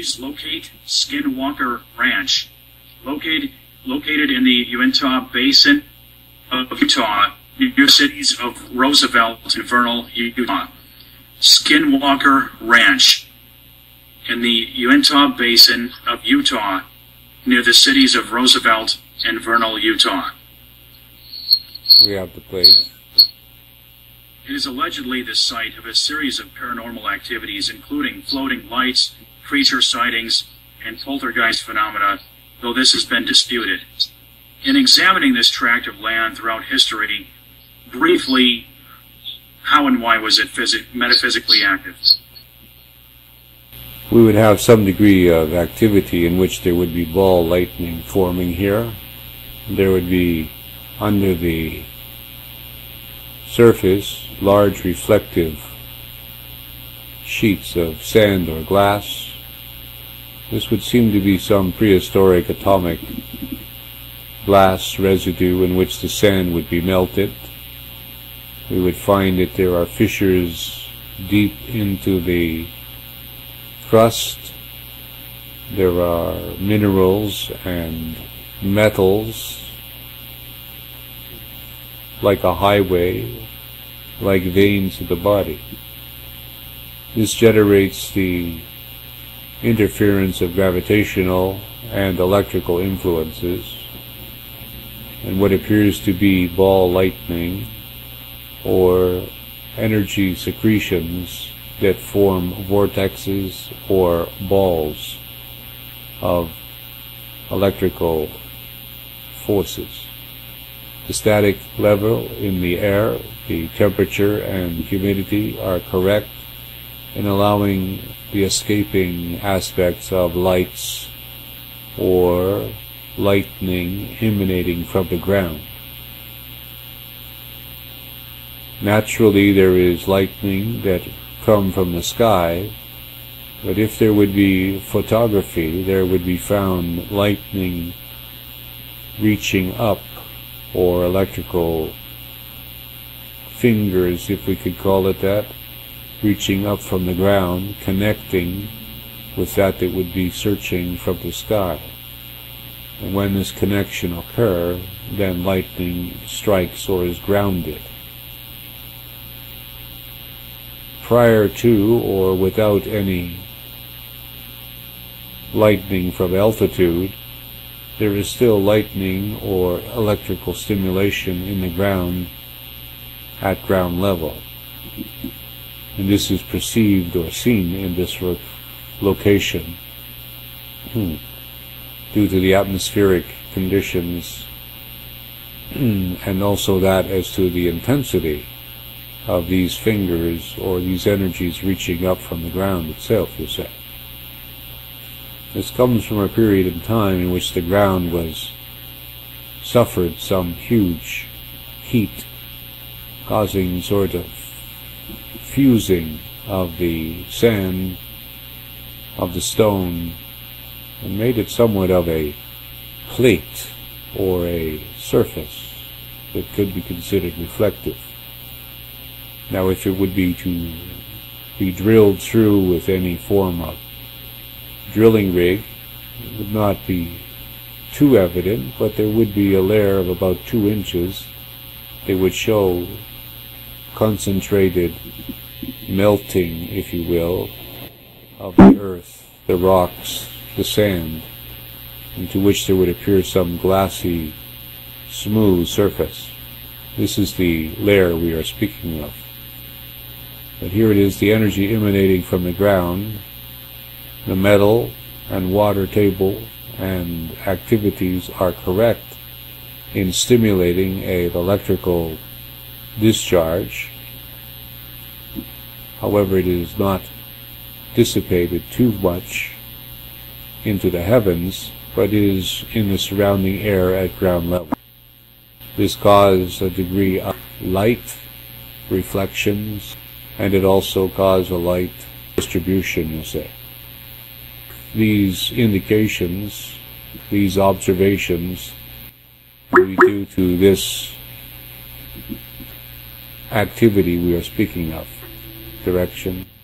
please locate Skinwalker Ranch, located in the Uintah Basin of Utah, near cities of Roosevelt and Vernal, Utah. Skinwalker Ranch in the Uintah Basin of Utah, near the cities of Roosevelt and Vernal, Utah. We have the place. It is allegedly the site of a series of paranormal activities, including floating lights, creature sightings, and poltergeist phenomena, though this has been disputed. In examining this tract of land throughout history, briefly, how and why was it metaphysically active? We would have some degree of activity in which there would be ball lightning forming here. There would be, under the surface, large reflective sheets of sand or glass. This would seem to be some prehistoric atomic glass residue in which the sand would be melted. We would find that there are fissures deep into the crust. There are minerals and metals, like a highway, like veins of the body. This generates the interference of gravitational and electrical influences, and what appears to be ball lightning or energy secretions that form vortexes or balls of electrical forces. The static level in the air, the temperature and humidity are correct in allowing the escaping aspects of lights or lightning emanating from the ground. Naturally, there is lightning that come from the sky, but if there would be photography, there would be found lightning reaching up, or electrical fingers, if we could call it that, reaching up from the ground, connecting with that would be searching from the sky. And when this connection occurs, then lightning strikes or is grounded. Prior to or without any lightning from altitude, there is still lightning or electrical stimulation in the ground at ground level. And this is perceived or seen in this location due to the atmospheric conditions and also that as to the intensity of these fingers or these energies reaching up from the ground itself, you say. This comes from a period in time in which the ground suffered some huge heat, causing sort of fusing of the sand, of the stone, and made it somewhat of a plate or a surface that could be considered reflective. Now, if it would be to be drilled through with any form of drilling rig, it would not be too evident, but there would be a layer of about 2 inches that would show concentrated melting, if you will, of the earth, the rocks, the sand, into which there would appear some glassy, smooth surface. This is the layer we are speaking of. But here it is, the energy emanating from the ground, the metal and water table and activities are correct in stimulating an electrical discharge. However, it is not dissipated too much into the heavens, but is in the surrounding air at ground level. This caused a degree of light reflections, and it also caused a light distribution, you say. These indications, these observations, will be due to this activity we are speaking of, direction,